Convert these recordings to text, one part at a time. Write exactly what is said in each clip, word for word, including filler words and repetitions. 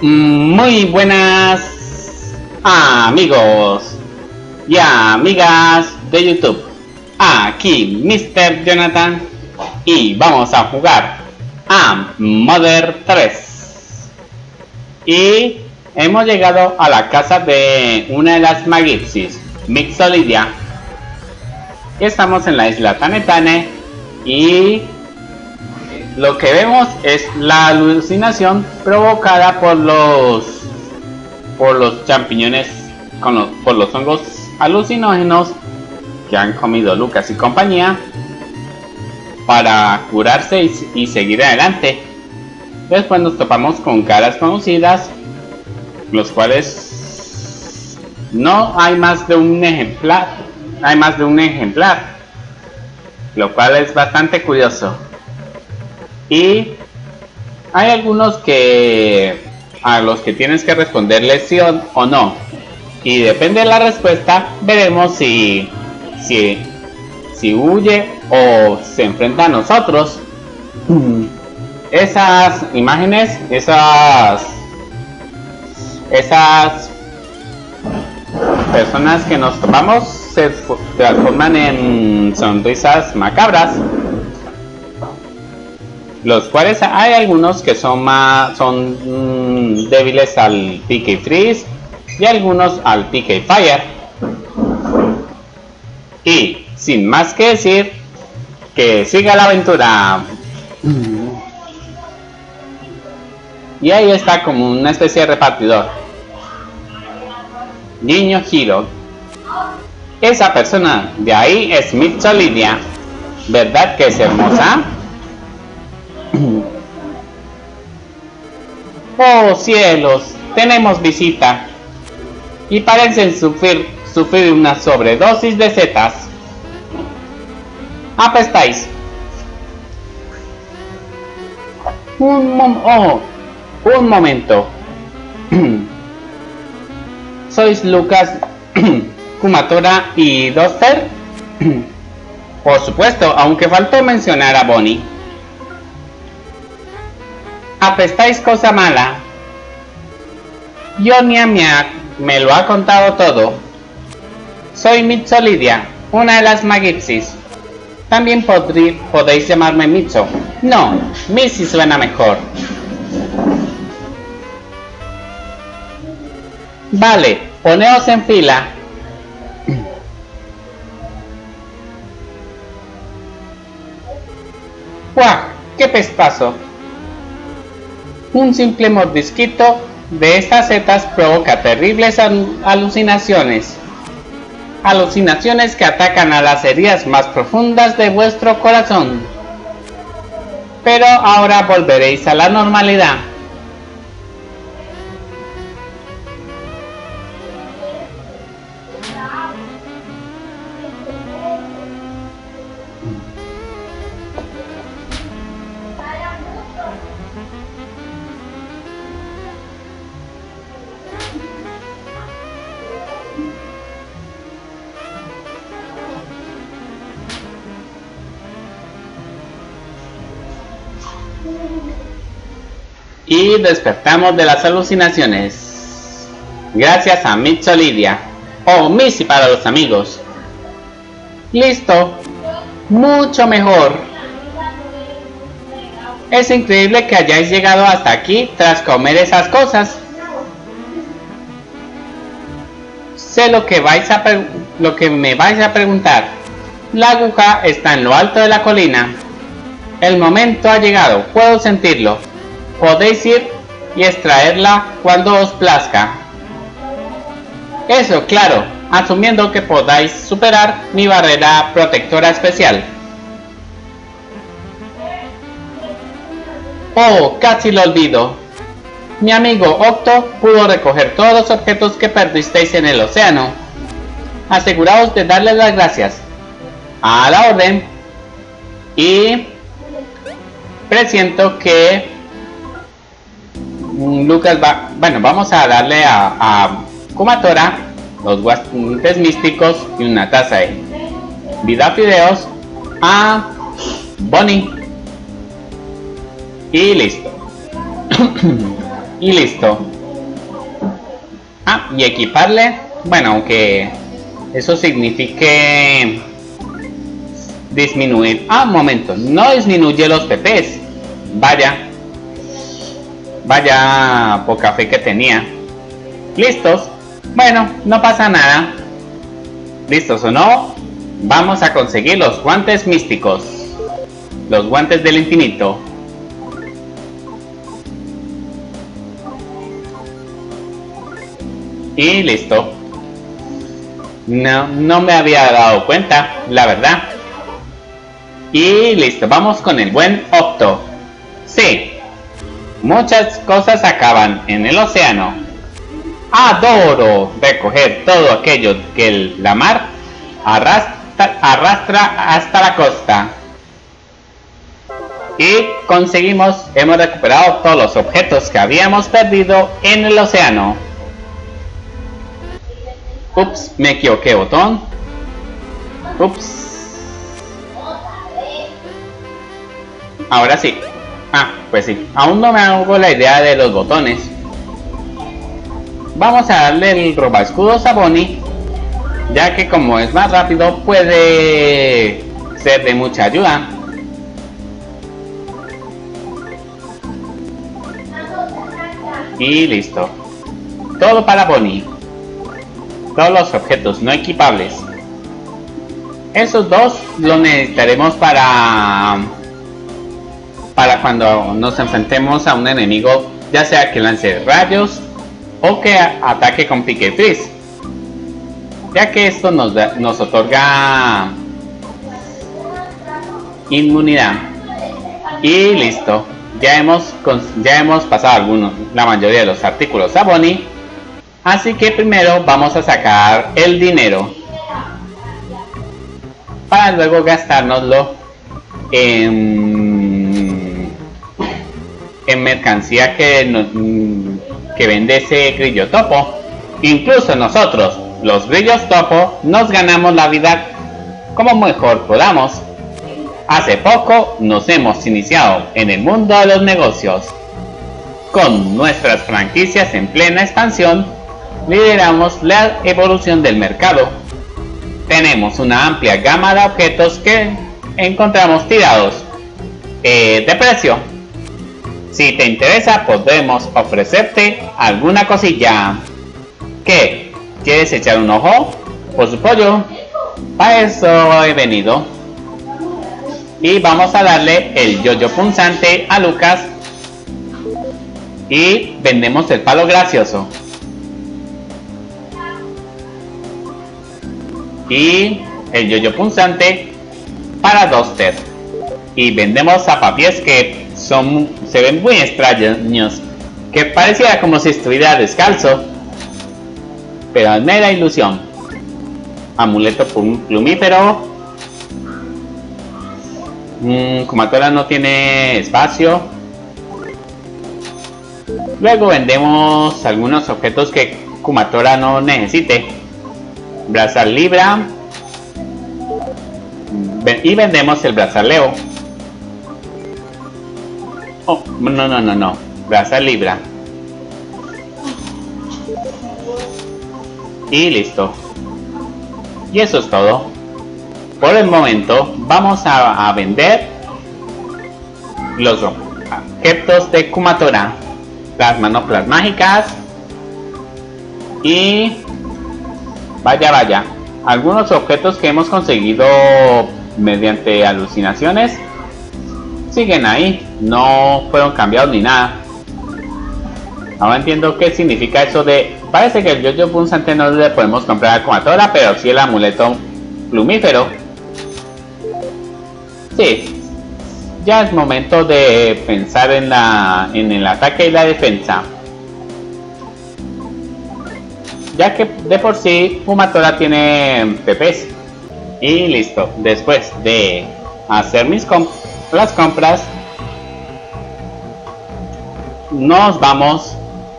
Muy buenas amigos y amigas de YouTube. Aquí mister Jonathan y vamos a jugar a Mother tres. Y hemos llegado a la casa de una de las Magipsis, Mixolidia. Estamos en la isla Tanetane y lo que vemos es la alucinación provocada por los por los champiñones, con los, por los hongos alucinógenos que han comido Lucas y compañía para curarse y, y seguir adelante. Después nos topamos con caras conocidas, los cuales no hay más de un ejemplar, hay más de un ejemplar, lo cual es bastante curioso. Y hay algunos que a los que tienes que responderle sí o, o no, y depende de la respuesta veremos si si si huye o se enfrenta a nosotros. Esas imágenes, esas esas personas que nos tomamos se transforman en sonrisas macabras, los cuales hay algunos que son más son mmm, débiles al P K Freeze y algunos al P K Fire. Y sin más que decir, que siga la aventura. Y ahí está como una especie de repartidor. Niño Hiro. Esa persona de ahí es Mixolidia. ¿Verdad que es hermosa? Oh cielos, tenemos visita y parecen sufrir, sufrir una sobredosis de setas. Apestáis. Un, mom oh, un momento. ¿Sois Lucas, Kumatora y Duster? Por supuesto, aunque faltó mencionar a Bonnie. Apestáis cosa mala. Yonia me lo ha contado todo. Soy Mixolidia, una de las Magipsis. También podrí, podéis llamarme Mitso. No, Missy suena mejor. Vale, poneos en fila. ¡Guau! ¡Qué pestazo! Un simple mordisquito de estas setas provoca terribles alucinaciones. Alucinaciones que atacan a las heridas más profundas de vuestro corazón. Pero ahora volveréis a la normalidad. Y despertamos de las alucinaciones gracias a Mixolidia, o Missy para los amigos. Listo, mucho mejor. Es increíble que hayáis llegado hasta aquí tras comer esas cosas. Sé lo que vais a lo que me vais a preguntar. La aguja está en lo alto de la colina. El momento ha llegado, puedo sentirlo. Podéis ir y extraerla cuando os plazca. Eso, claro, asumiendo que podáis superar mi barrera protectora especial. Oh, casi lo olvido. Mi amigo Octo pudo recoger todos los objetos que perdisteis en el océano. Aseguraos de darle las gracias. A la orden. Y presiento que Lucas va, bueno, vamos a darle a, a Kumatora los guantes místicos y una taza de vida fideos a Bonnie y listo. Y listo. Ah, y equiparle, bueno, aunque eso signifique disminuir. Ah, un momento, no disminuye los P Ps. Vaya. Vaya poca fe que tenía. ¿Listos? Bueno, no pasa nada. ¿Listos o no? Vamos a conseguir los guantes místicos. Los guantes del infinito. Y listo. No, no me había dado cuenta, la verdad. Y listo, vamos con el buen Octo. Sí, muchas cosas acaban en el océano. Adoro recoger todo aquello que el, la mar arrastra, arrastra hasta la costa. Y conseguimos, hemos recuperado todos los objetos que habíamos perdido en el océano. Ups, me equivoqué, botón. Ups. Ahora sí. Ah, pues sí. Aún no me hago la idea de los botones. Vamos a darle el robaescudos a Bonnie, ya que como es más rápido puede ser de mucha ayuda. Y listo. Todo para Bonnie. Todos los objetos no equipables. Esos dos los necesitaremos para para cuando nos enfrentemos a un enemigo, ya sea que lance rayos o que ataque con pique freeze, ya que esto nos, da, nos otorga inmunidad. Y listo, ya hemos, ya hemos pasado algunos, la mayoría de los artículos a Bonnie. Así que primero vamos a sacar el dinero para luego gastárnoslo en, en mercancía que, nos, que vende ese grillo topo. Incluso nosotros, los grillos topo, nos ganamos la vida como mejor podamos. Hace poco nos hemos iniciado en el mundo de los negocios. Con nuestras franquicias en plena expansión, lideramos la evolución del mercado. Tenemos una amplia gama de objetos que encontramos tirados eh, de precio. Si te interesa, podemos ofrecerte alguna cosilla. ¿Qué? ¿Quieres echar un ojo? Por su pollo. Para eso he venido. Y vamos a darle el yoyo punzante a Lucas. Y vendemos el palo gracioso. Y el yoyo punzante para Duster. Y vendemos zapapiés que son, se ven muy extraños, que pareciera como si estuviera descalzo, pero es mera ilusión. Amuleto plumífero. mmm, Kumatora no tiene espacio. Luego vendemos algunos objetos que Kumatora no necesite. Brazal Libra. Y vendemos el brazaleo. Oh, no, no, no, no. Brazal Libra. Y listo. Y eso es todo. Por el momento vamos a, a vender los objetos de Kumatora. Las manoplas mágicas. Y vaya, vaya. Algunos objetos que hemos conseguido mediante alucinaciones siguen ahí. No fueron cambiados ni nada. Ahora entiendo qué significa eso de... Parece que el yoyo punzante no le podemos comprar a Kumatora, pero sí el amuleto plumífero. Sí. Ya es momento de pensar en, la, en el ataque y la defensa. Ya que de por sí Kumatora tiene P Ps. Y listo. Después de hacer mis comp las compras, nos vamos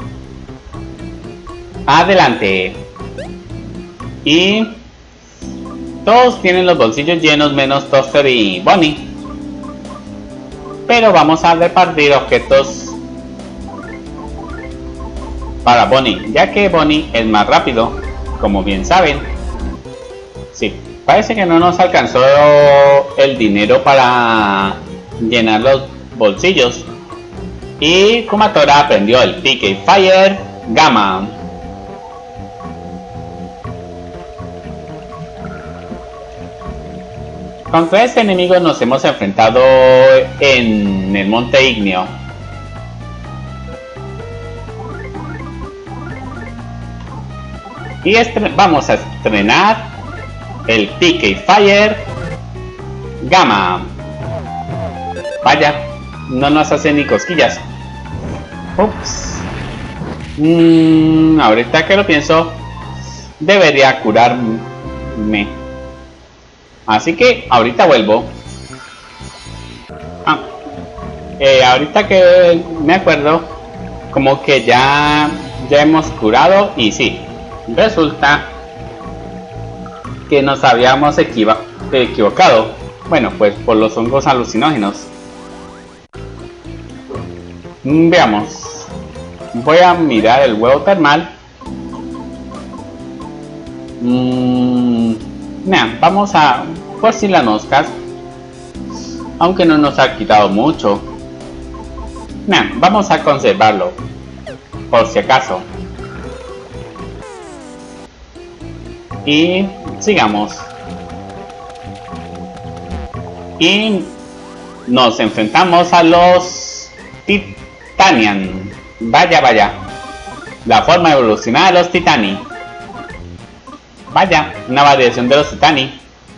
adelante. Y todos tienen los bolsillos llenos menos Duster y Bonnie. Pero vamos a repartir objetos para Bonnie, ya que Bonnie es más rápido, como bien saben. Sí, parece que no nos alcanzó el dinero para llenar los bolsillos. Y Kumatora aprendió el P K Fire Gamma. Contra este enemigo nos hemos enfrentado en el Monte Igneo. Y vamos a estrenar el P K Fire Gamma. Vaya, no nos hace ni cosquillas. Ups. Mm, ahorita que lo pienso, debería curarme. Así que ahorita vuelvo. Ah, eh, ahorita que me acuerdo, como que ya, ya hemos curado y sí, resulta que nos habíamos equivo equivocado. Bueno, pues por los hongos alucinógenos. Veamos. Voy a mirar el huevo termal. Mm, nah, vamos a... por si las moscas. Aunque no nos ha quitado mucho. Nah, vamos a conservarlo. Por si acaso. Y sigamos. Y nos enfrentamos a los Titanian. Vaya, vaya. La forma evolucionada de los Titani. Vaya, una variación de los Titani.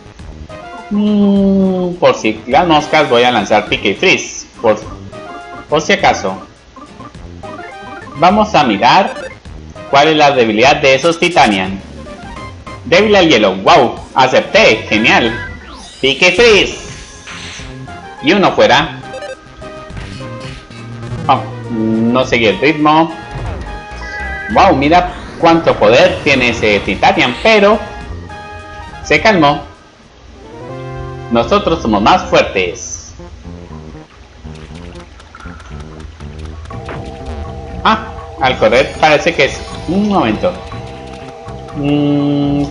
Mm, por si las moscas voy a lanzar P K Freeze. Por, por si acaso. Vamos a mirar cuál es la debilidad de esos Titanian. Débil al hielo. Wow, acepté. Genial. P K Freeze. Y uno fuera. Oh, no seguí el ritmo. Wow, mira cuánto poder tiene ese Titanian, pero se calmó. Nosotros somos más fuertes. Ah, al correr parece que es... un momento. Mm.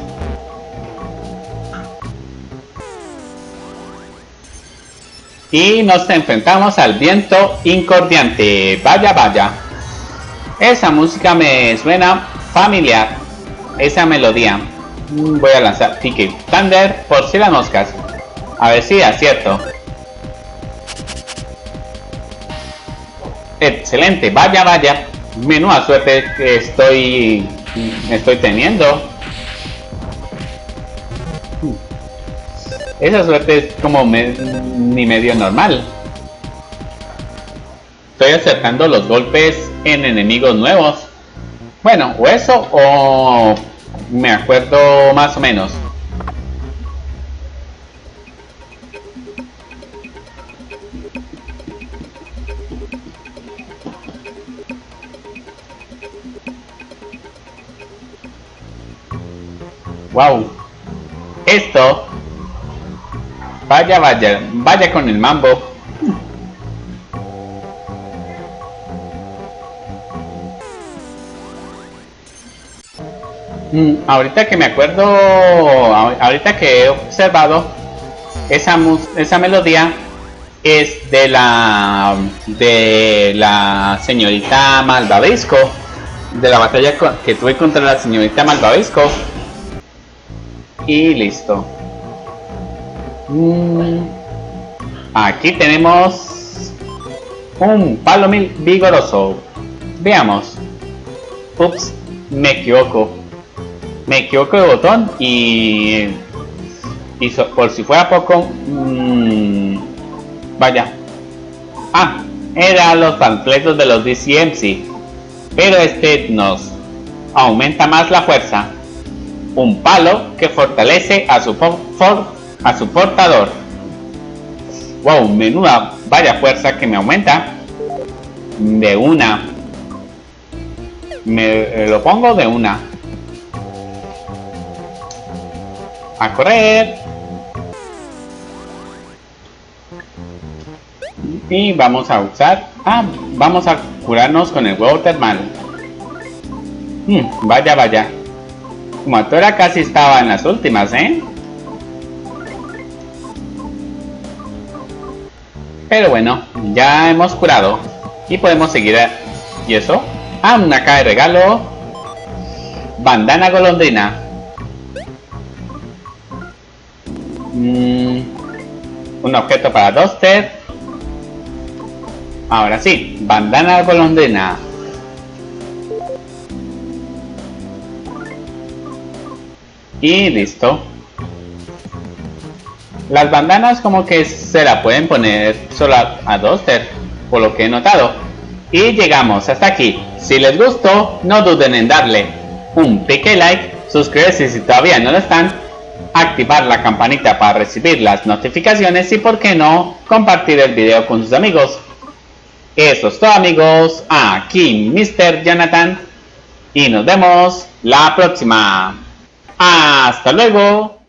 Y nos enfrentamos al viento incordiante. Vaya, vaya. Esa música me suena familiar. Esa melodía. Voy a lanzar P K Thunder por si las moscas. A ver si acierto. Excelente. Vaya, vaya. Menuda suerte que estoy, estoy teniendo. Esa suerte es como me, ni medio normal. Estoy acercando los golpes en enemigos nuevos. Bueno, o eso o me acuerdo más o menos. Wow. Esto... Vaya, vaya, vaya con el mambo. Mm, ahorita que me acuerdo, ahorita que he observado, esa, esa melodía es de la de la señorita Malvavisco, de la batalla que tuve contra la señorita Malvavisco. Y listo. Mm, aquí tenemos un palo vigoroso. Veamos. Ups, me equivoco. Me equivoco de botón y, y so, por si fuera poco, mmm, vaya. Ah, eran los panfletos de los D C M C, pero este nos aumenta más la fuerza. Un palo que fortalece a su, for, a su portador. Wow, menuda vaya fuerza que me aumenta. De una. Me lo pongo de una. A correr. Y vamos a usar... Ah, vamos a curarnos con el huevo termal. Hmm, vaya, vaya. Como ahora casi estaba en las últimas, ¿eh? Pero bueno, ya hemos curado. Y podemos seguir. A... ¿Y eso? Ah, una caja de regalo. Bandana golondrina. Mm, un objeto para Duster. Ahora sí, bandana golondrina. Y listo. Las bandanas como que se la pueden poner solo a, a Duster, por lo que he notado. Y llegamos hasta aquí. Si les gustó, no duden en darle un pique like, suscribirse si todavía no lo están, activar la campanita para recibir las notificaciones y, por qué no, compartir el video con sus amigos. Eso es todo, amigos. Aquí mister Jonathan y nos vemos la próxima. Hasta luego.